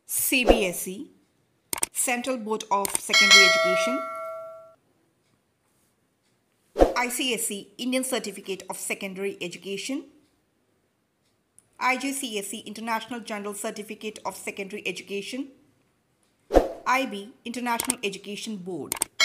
cbse, Central Board of Secondary Education; icse, Indian Certificate of Secondary Education; Igcse, International General Certificate of Secondary Education; IB, International Education Board.